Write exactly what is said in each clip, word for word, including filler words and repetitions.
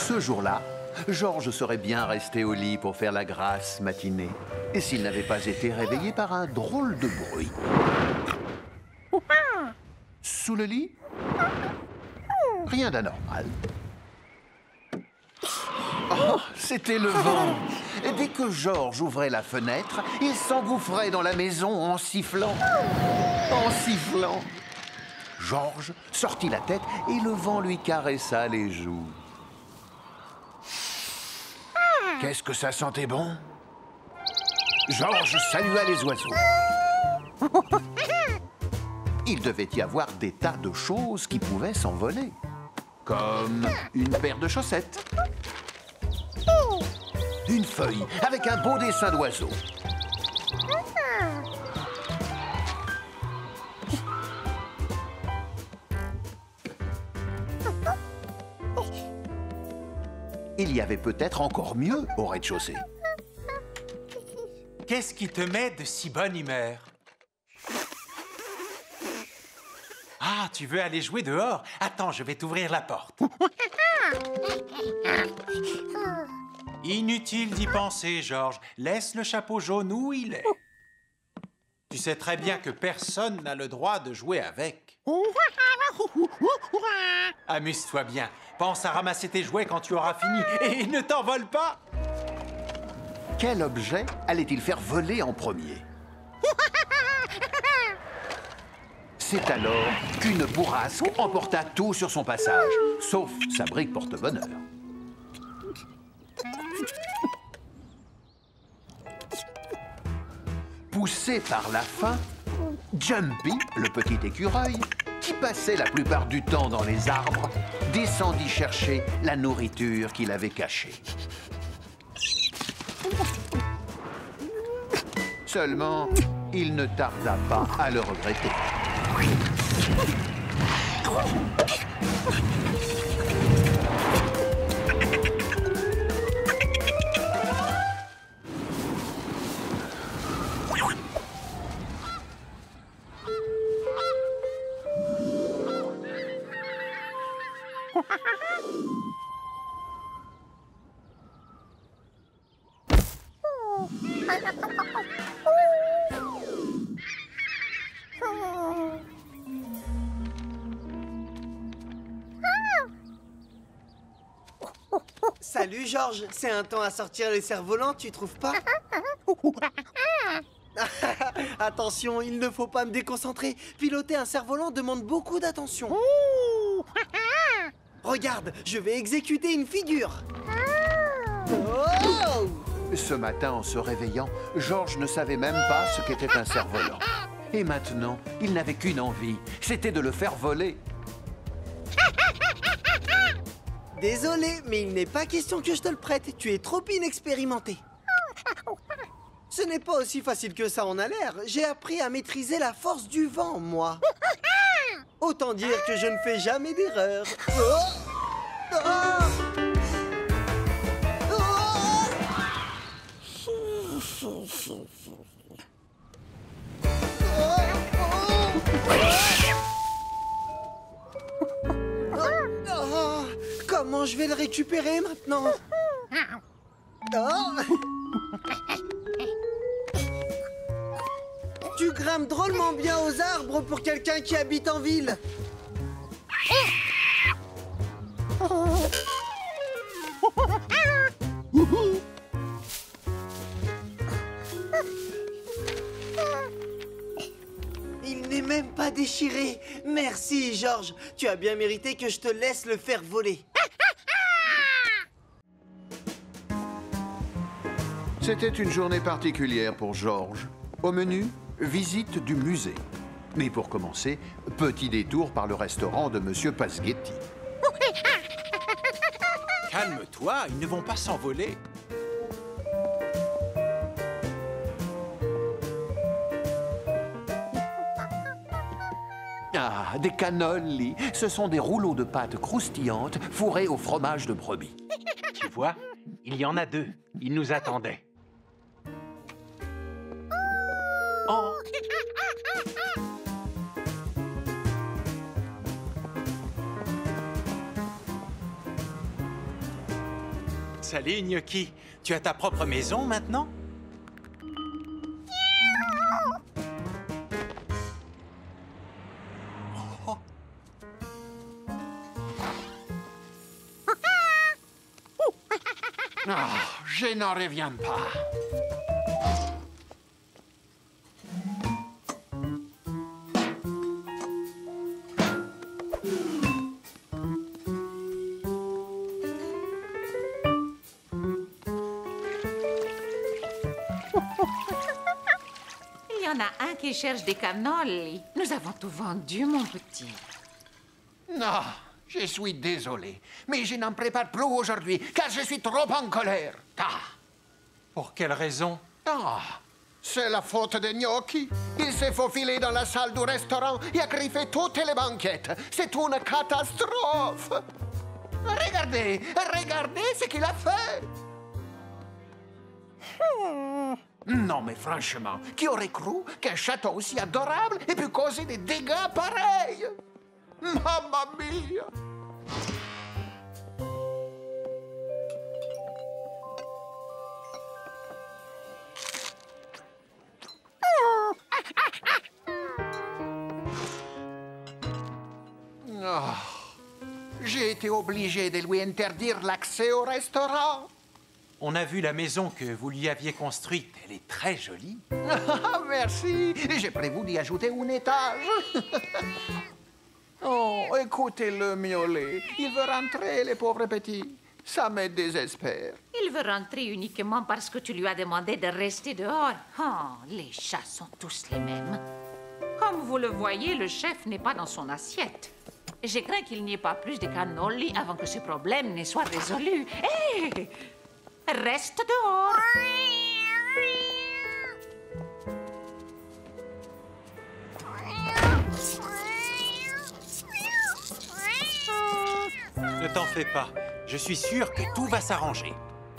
Ce jour-là, Georges serait bien resté au lit pour faire la grasse matinée. Et s'il n'avait pas été réveillé par un drôle de bruit. Sous le lit? Rien d'anormal. Oh, c'était le vent. Et dès que Georges ouvrait la fenêtre, il s'engouffrait dans la maison en sifflant. En sifflant. Georges sortit la tête et le vent lui caressa les joues. Qu'est-ce que ça sentait bon? Georges salua les oiseaux. Il devait y avoir des tas de choses qui pouvaient s'envoler. Comme une paire de chaussettes. Une feuille avec un beau dessin d'oiseau. Il y avait peut-être encore mieux au rez-de-chaussée. Qu'est-ce qui te met de si bonne humeur? Ah, tu veux aller jouer dehors? Attends, je vais t'ouvrir la porte. Inutile d'y penser, Georges. Laisse le chapeau jaune où il est. Tu sais très bien que personne n'a le droit de jouer avec. Amuse-toi bien. Pense à ramasser tes jouets quand tu auras fini et ne t'envole pas. Quel objet allait-il faire voler en premier? C'est alors qu'une bourrasque emporta tout sur son passage, sauf sa brique porte-bonheur. Poussé par la faim, Jumpy, le petit écureuil, qui passait la plupart du temps dans les arbres, descendit chercher la nourriture qu'il avait cachée. Seulement, il ne tarda pas à le regretter. Salut Georges, c'est un temps à sortir les cerfs-volants, tu trouves pas? Attention, il ne faut pas me déconcentrer. Piloter un cerf-volant demande beaucoup d'attention. Regarde, je vais exécuter une figure. Oh! Ce matin, en se réveillant, Georges ne savait même pas ce qu'était un cerf-volant. Et maintenant, il n'avait qu'une envie, c'était de le faire voler. Désolé, mais il n'est pas question que je te le prête. Tu es trop inexpérimenté. Ce n'est pas aussi facile que ça en a l'air. J'ai appris à maîtriser la force du vent, moi. Autant dire que je ne fais jamais d'erreur. Oh! Oh! Oh, comment je vais le récupérer maintenant? Oh. Tu grimpes drôlement bien aux arbres pour quelqu'un qui habite en ville. Il n'est même pas déchiré. Merci, Georges. Tu as bien mérité que je te laisse le faire voler. C'était une journée particulière pour Georges. Au menu, visite du musée. Mais pour commencer, petit détour par le restaurant de Monsieur Pasghetti. Calme-toi, ils ne vont pas s'envoler. Ah, des cannoli. Ce sont des rouleaux de pâte croustillantes fourrés au fromage de brebis. Tu vois, il y en a deux. Ils nous attendaient. Oh! Salut, Gnocchi. Tu as ta propre maison maintenant? Oh. Oh, je n'en reviens pas. Il y en a un qui cherche des cannoli. Nous avons tout vendu, mon petit. Non, je suis désolé, mais je n'en prépare plus aujourd'hui, car je suis trop en colère. Ah, Pour quelle raison? ah, c'est la faute de Gnocchi. Il s'est faufilé dans la salle du restaurant et a griffé toutes les banquettes. C'est une catastrophe. Regardez, regardez ce qu'il a fait. Non, mais franchement, qui aurait cru qu'un château aussi adorable ait pu causer des dégâts pareils? Mamma mia! Oh, j'ai été obligé de lui interdire l'accès au restaurant. On a vu la maison que vous lui aviez construite. Elle est très jolie. Ah, merci. J'ai prévu d'y ajouter un étage. Oh, écoutez-le miauler. Il veut rentrer, les pauvres petits. Ça me désespère. Il veut rentrer uniquement parce que tu lui as demandé de rester dehors. Oh, les chats sont tous les mêmes. Comme vous le voyez, le chef n'est pas dans son assiette. Je crains qu'il n'y ait pas plus de cannoli avant que ce problème ne soit résolu. Hé! Reste dehors. Ne t'en fais pas. Je suis sûr que tout va s'arranger.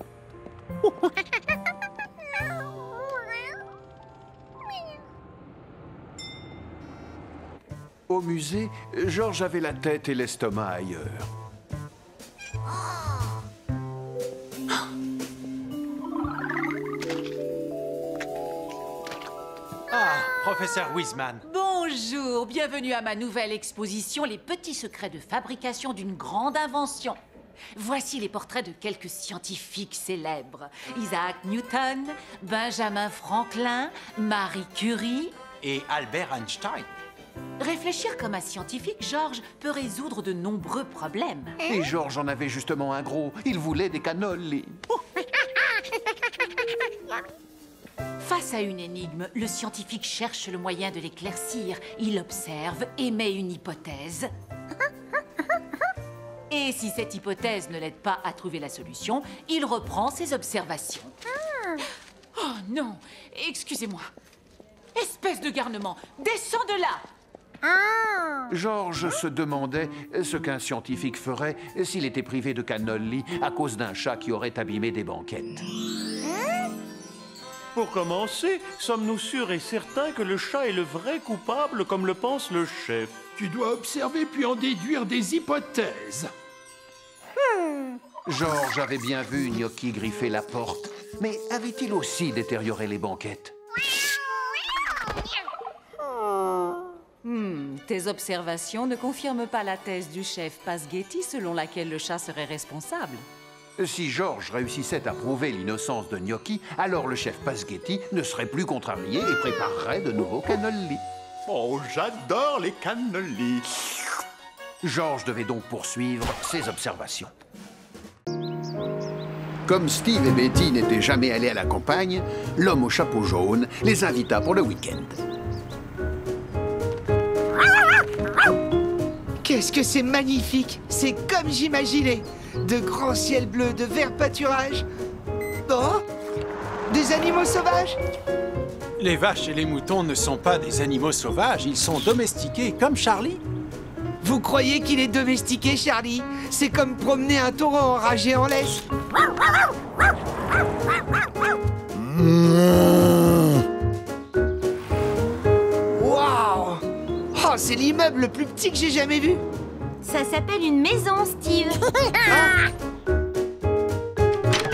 Au musée, Georges avait la tête et l'estomac ailleurs. Ah, professeur Wiseman. Bonjour, bienvenue à ma nouvelle exposition, les petits secrets de fabrication d'une grande invention. Voici les portraits de quelques scientifiques célèbres. Isaac Newton, Benjamin Franklin, Marie Curie. Et Albert Einstein. Réfléchir comme un scientifique, Georges, peut résoudre de nombreux problèmes. Et Georges en avait justement un gros. Il voulait des cannoli. Face à une énigme, le scientifique cherche le moyen de l'éclaircir. Il observe, émet une hypothèse. Et si cette hypothèse ne l'aide pas à trouver la solution, il reprend ses observations. Oh non, excusez-moi. Espèce de garnement, descends de là! Georges se demandait ce qu'un scientifique ferait s'il était privé de cannoli à cause d'un chat qui aurait abîmé des banquettes. Pour commencer, sommes-nous sûrs et certains que le chat est le vrai coupable comme le pense le chef? Tu dois observer puis en déduire des hypothèses. Georges avait bien vu Gnocchi griffer la porte, mais avait-il aussi détérioré les banquettes? Hmm, tes observations ne confirment pas la thèse du chef Pasghetti selon laquelle le chat serait responsable. Si Georges réussissait à prouver l'innocence de Gnocchi, alors le chef Pasghetti ne serait plus contrarié et préparerait de nouveaux cannoli. Oh, j'adore les cannolis. Georges devait donc poursuivre ses observations. Comme Steve et Betty n'étaient jamais allés à la campagne, l'homme au chapeau jaune les invita pour le week-end. Qu'est-ce que c'est magnifique! C'est comme j'imaginais! De grands ciels bleus, de verts pâturages. Oh! Des animaux sauvages? Les vaches et les moutons ne sont pas des animaux sauvages, ils sont domestiqués comme Charlie. Vous croyez qu'il est domestiqué, Charlie? C'est comme promener un taureau enragé en laisse. Waouh! Oh, c'est l'immeuble le plus petit que j'ai jamais vu. Ça s'appelle une maison, Steve.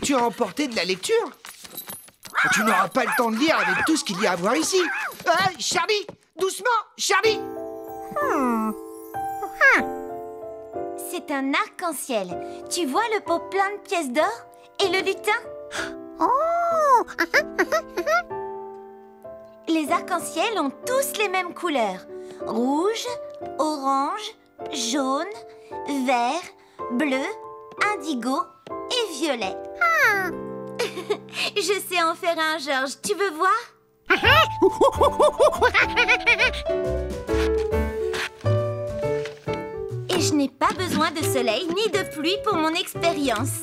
Tu as emporté de la lecture? Tu n'auras pas le temps de lire avec tout ce qu'il y a à voir ici. Ah, Charlie, doucement, Charlie. Hmm. Ah. C'est un arc-en-ciel. Tu vois le pot plein de pièces d'or et le lutin? Oh. Les arcs-en-ciel ont tous les mêmes couleurs. Rouge, orange, jaune, vert, bleu, indigo et violet. Ah. Je sais en faire un, Georges. Tu veux voir? Et je n'ai pas besoin de soleil ni de pluie pour mon expérience.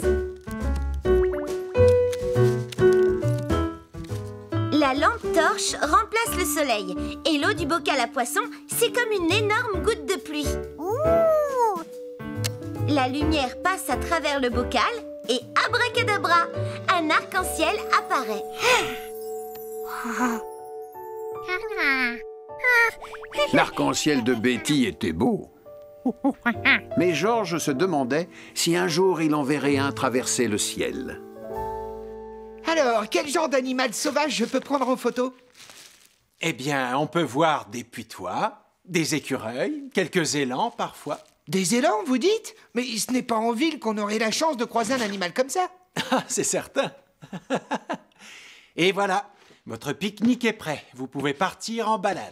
La lampe torche remplace le soleil. Et l'eau du bocal à poisson, c'est comme une énorme goutte de pluie. Ouh. La lumière passe à travers le bocal et abracadabra, un arc-en-ciel apparaît. L'arc-en-ciel de Betty était beau. Mais Georges se demandait si un jour il en verrait un traverser le ciel. Alors, quel genre d'animal sauvage je peux prendre en photo? Eh bien, on peut voir des putois, des écureuils, quelques élans parfois. Des élans, vous dites? Mais ce n'est pas en ville qu'on aurait la chance de croiser un animal comme ça. Ah, c'est certain. Et voilà, votre pique-nique est prêt. Vous pouvez partir en balade.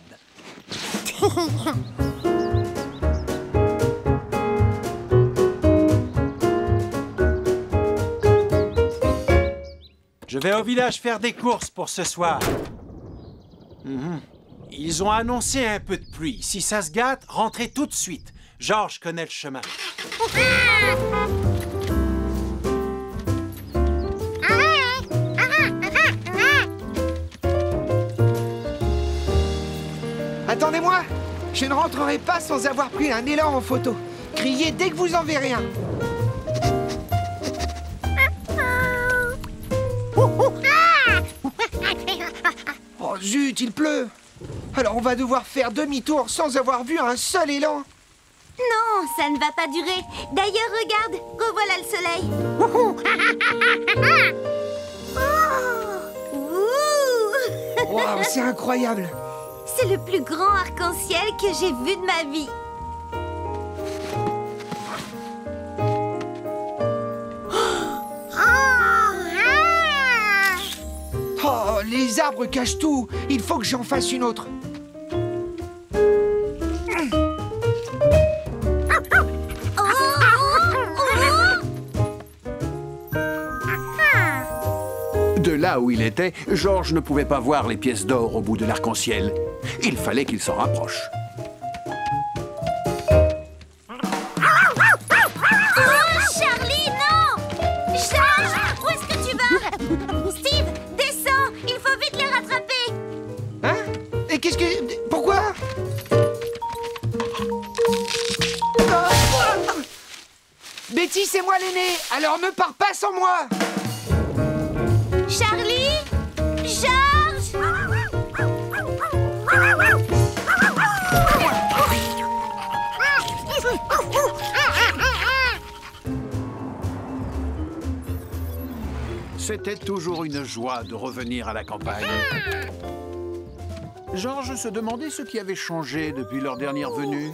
Je vais au village faire des courses pour ce soir. Mmh. Ils ont annoncé un peu de pluie. Si ça se gâte, rentrez tout de suite. Georges connaît le chemin. Attendez-moi! Je ne rentrerai pas sans avoir pris un élan en photo. Criez dès que vous en verrez un. Oh zut, il pleut! Alors on va devoir faire demi-tour sans avoir vu un seul élan. Non, ça ne va pas durer. D'ailleurs, regarde, revoilà le soleil. Oh. Wow, c'est incroyable. C'est le plus grand arc-en-ciel que j'ai vu de ma vie. Oh, les arbres cachent tout. Il faut que j'en fasse une autre. De là où il était, Georges ne pouvait pas voir les pièces d'or au bout de l'arc-en-ciel. Il fallait qu'il s'en rapproche. Oh, Charlie, non! Georges, où est-ce que tu vas? Steve, descends! Il faut vite les rattraper! Hein? Et qu'est-ce que... Pourquoi? Oh. Betty, c'est moi l'aîné, alors ne pars pas sans moi! Charlie? Georges? C'était toujours une joie de revenir à la campagne. Georges se demandait ce qui avait changé depuis leur dernière venue.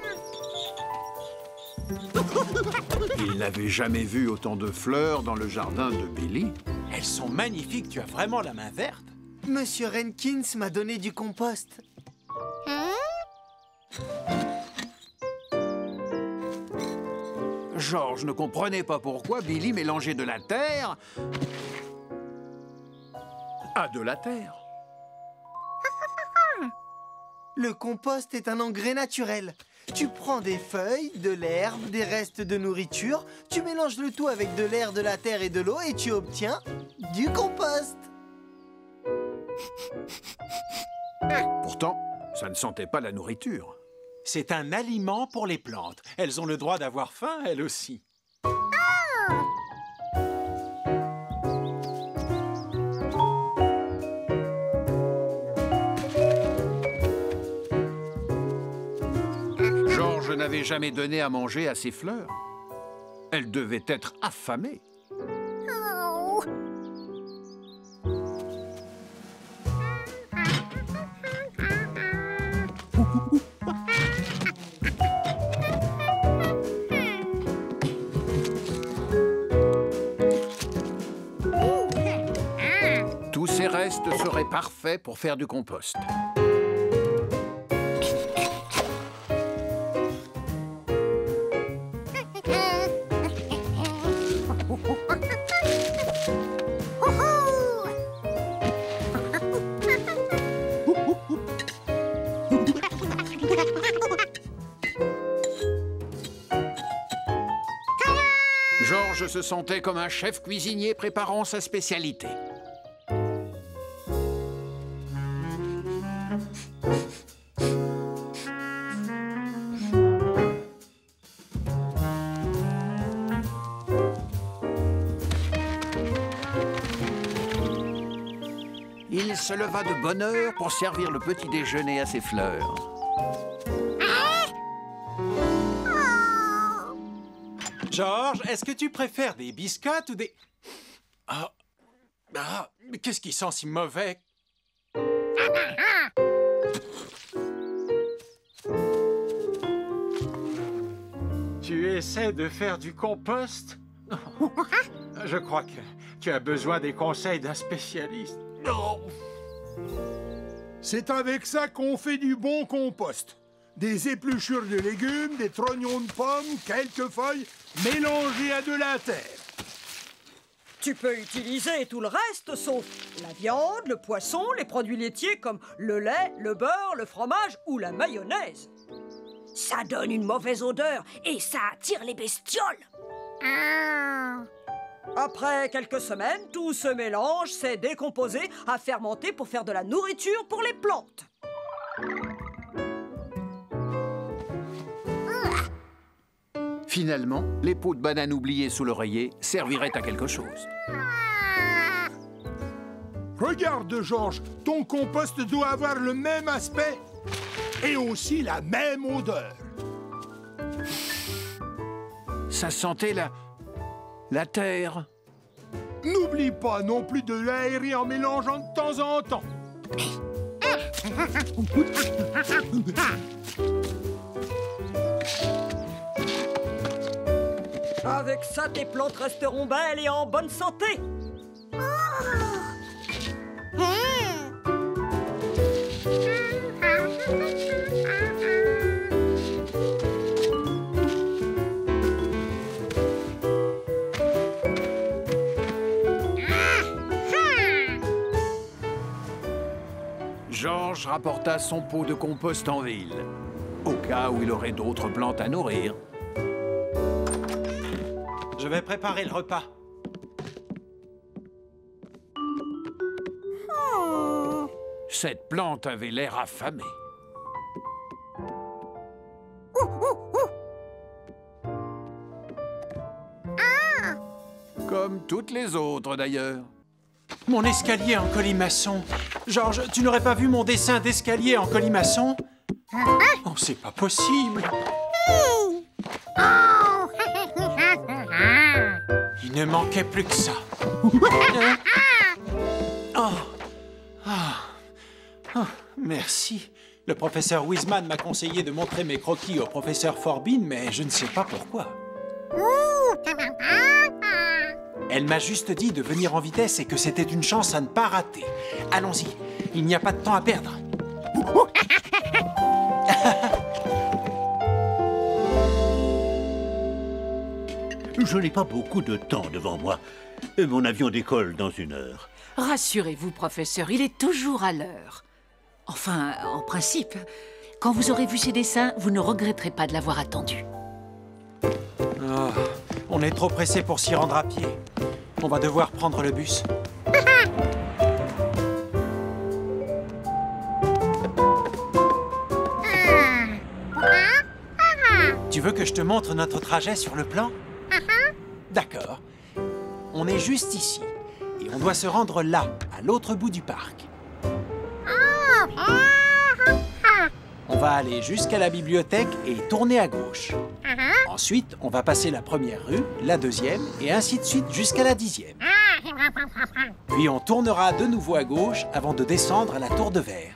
Il n'avait jamais vu autant de fleurs dans le jardin de Billy. Elles sont magnifiques, tu as vraiment la main verte. Monsieur Renkins m'a donné du compost. Georges ne comprenait pas pourquoi Billy mélangeait de la terre à de la terre. Le compost est un engrais naturel. Tu prends des feuilles, de l'herbe, des restes de nourriture, tu mélanges le tout avec de l'air, de la terre et de l'eau et tu obtiens du compost. Pourtant, ça ne sentait pas la nourriture. C'est un aliment pour les plantes. Elles ont le droit d'avoir faim, elles aussi. Georges n'avait jamais donné à manger à ses fleurs. Elles devaient être affamées. Oh. reste serait parfait pour faire du compost. Georges se sentait comme un chef cuisinier préparant sa spécialité. Il se leva de bonne heure pour servir le petit déjeuner à ses fleurs. Georges, est-ce que tu préfères des biscottes ou des... Ah, ah, mais qu'est-ce qui sent si mauvais? Tu essaies de faire du compost? Je crois que tu as besoin des conseils d'un spécialiste. Oh. C'est avec ça qu'on fait du bon compost. Des épluchures de légumes, des trognons de pommes, quelques feuilles, mélangées à de la terre. Tu peux utiliser tout le reste, sauf la viande, le poisson, les produits laitiers comme le lait, le beurre, le fromage ou la mayonnaise. Ça donne une mauvaise odeur et ça attire les bestioles. Après quelques semaines, tout se mélange, s'est décomposé, à fermenter pour faire de la nourriture pour les plantes. Finalement, les pots de banane oubliés sous l'oreiller serviraient à quelque chose. Regarde, Georges, ton compost doit avoir le même aspect et aussi la même odeur. Ça sentait la... la terre. N'oublie pas non plus de l'aérer en mélangeant de temps en temps. Avec ça, tes plantes resteront belles et en bonne santé. Georges rapporta son pot de compost en ville, au cas où il aurait d'autres plantes à nourrir. Je vais préparer le repas. Cette plante avait l'air affamée. Comme toutes les autres, d'ailleurs. Mon escalier en colimaçon. Georges, tu n'aurais pas vu mon dessin d'escalier en colimaçon? Oh, c'est pas possible. Il ne manquait plus que ça. Hein? Oh. Ah. Oh, merci. Le professeur Wiseman m'a conseillé de montrer mes croquis au professeur Forbin, mais je ne sais pas pourquoi. Elle m'a juste dit de venir en vitesse et que c'était une chance à ne pas rater. Allons-y, il n'y a pas de temps à perdre. Je n'ai pas beaucoup de temps devant moi. Mon avion décolle dans une heure. Rassurez-vous, professeur, il est toujours à l'heure. Enfin, en principe, quand vous aurez vu ses dessins, vous ne regretterez pas de l'avoir attendu. Oh, on est trop pressé pour s'y rendre à pied. On va devoir prendre le bus. Tu veux que je te montre notre trajet sur le plan? D'accord. On est juste ici. Et on doit se rendre là, à l'autre bout du parc. On va aller jusqu'à la bibliothèque et tourner à gauche. Ensuite, on va passer la première rue, la deuxième, et ainsi de suite jusqu'à la dixième. Puis on tournera de nouveau à gauche avant de descendre à la tour de verre.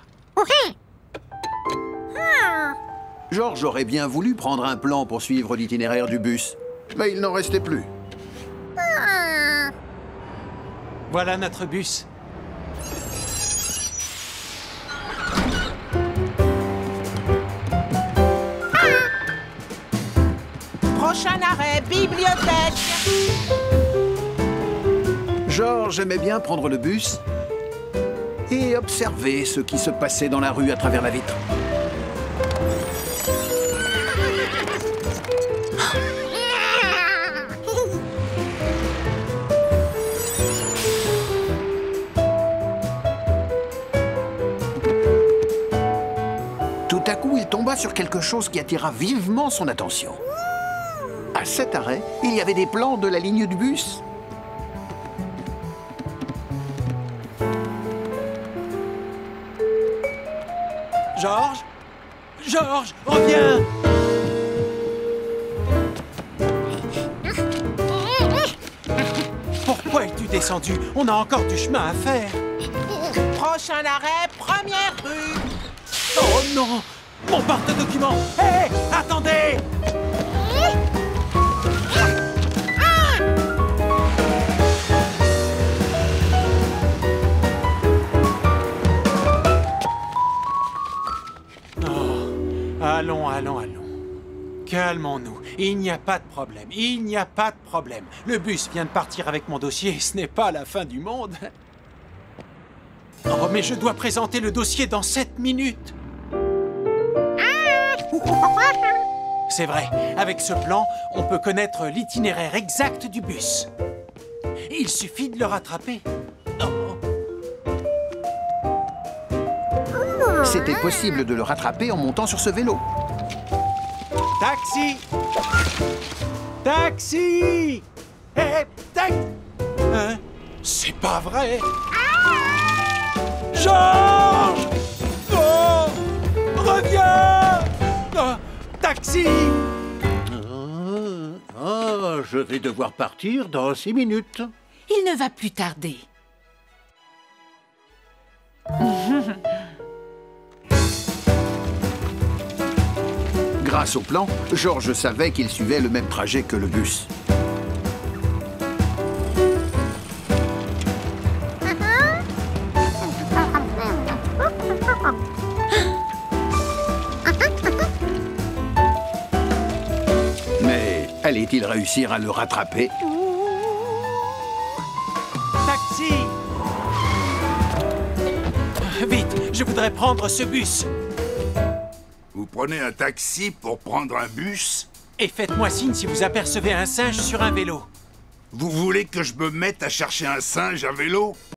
Georges aurait bien voulu prendre un plan pour suivre l'itinéraire du bus, mais il n'en restait plus. Voilà notre bus. bibliothèque. Georges aimait bien prendre le bus et observer ce qui se passait dans la rue à travers la vitre. Tout à coup, il tomba sur quelque chose qui attira vivement son attention. À cet arrêt, il y avait des plans de la ligne du bus. Georges? Georges, reviens! Pourquoi es-tu descendu? On a encore du chemin à faire. Prochain arrêt, première rue. Oh non! Mon porte-documents! Hé! Hey, attendez! Oh, allons, allons, allons. Calmons-nous. Il n'y a pas de problème. Il n'y a pas de problème. Le bus vient de partir avec mon dossier. Ce n'est pas la fin du monde. Oh, mais je dois présenter le dossier dans sept minutes. C'est vrai, avec ce plan, on peut connaître l'itinéraire exact du bus. Il suffit de le rattraper. Oh. C'était possible de le rattraper en montant sur ce vélo. Taxi! Taxi! Hé, tac! Hein? C'est pas vrai! Georges! Oh! Reviens! Oh, taxi! Oh, oh, je vais devoir partir dans six minutes. Il ne va plus tarder. Grâce au plan, Georges savait qu'il suivait le même trajet que le bus. Mais allait-il réussir à le rattraper? Taxi! Vite, je voudrais prendre ce bus. Vous prenez un taxi pour prendre un bus? Et faites-moi signe si vous apercevez un singe sur un vélo. Vous voulez que je me mette à chercher un singe à vélo?